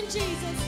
Jesus.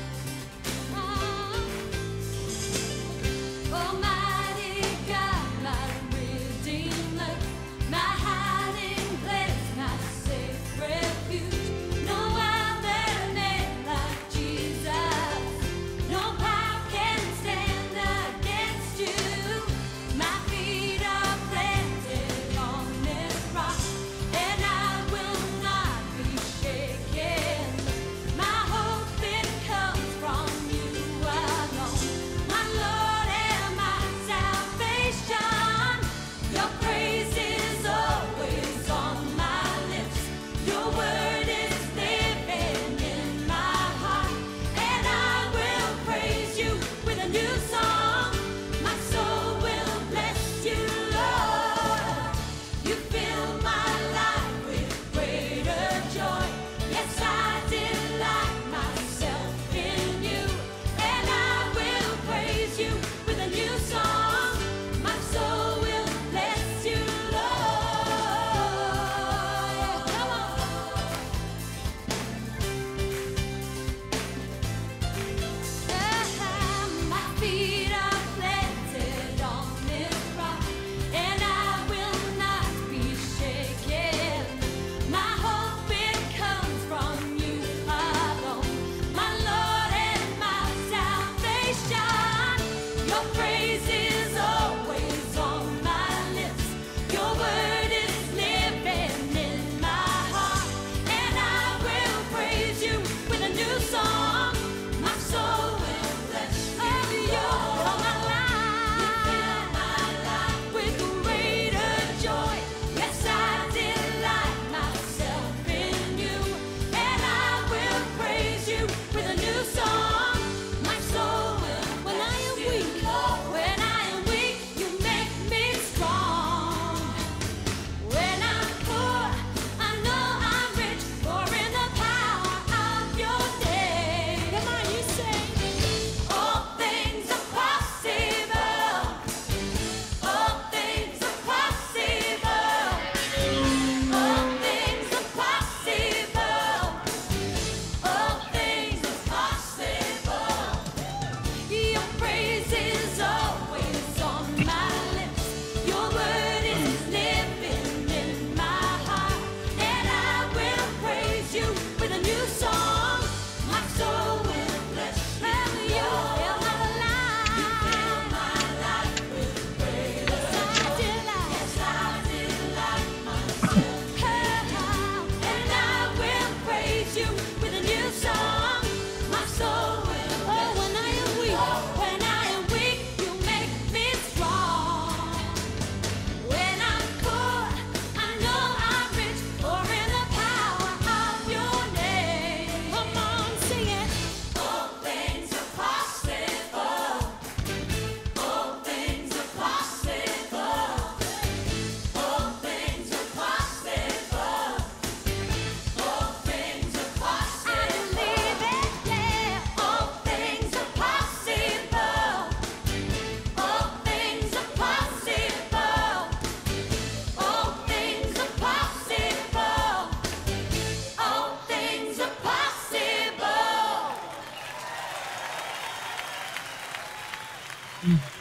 Almighty God, my Redeemer, my hiding place, my safe refuge. No other name like Jesus. No power can stand against you. My feet are planted on this rock, and I will not be shaken. My hope, it comes from you alone, my Lord and my salvation. Your praise is always on my lips. Your word is living in my heart, and I will praise you with a new song. My soul will bless you, Lord. You fill my life with greater joy. Yes, I delight myself in you, and I will praise you with a new song. My soul will bless you, Lord. Come on. My feet are planted on this rock, and I will not be shaken. My hope, it comes from you alone, my Lord and my salvation. Your praise is always on my lips. Your word is living in my heart, and I will praise you with a new song. My soul will bless you, Lord. All my life with greater joy. Yes, I delight myself in you, and I will praise you with a new song. My soul will when I am weak, when I am weak, you make me strong. When I'm poor, I know I'm rich, for in the power of your name. Come on, you sing. All things are possible. All things are possible. All things are possible. All things are possible. Your praise is always on my lips. Your word is living in my heart, and I will praise you with a new song. My soul will bless you. You fill my life. You fill my life with greater joy. Yes, I delight myself. And I will praise you with a new song. My soul will bless when I am weak, when I am weak, you make me strong. When I'm poor, I know I'm rich, for in the power of your name. Come on, sing it. All things are possible. All things are possible. All things are possible. All things are possible. I believe it, yeah. All things are possible. All things are possible. All things are possible. All things are possible.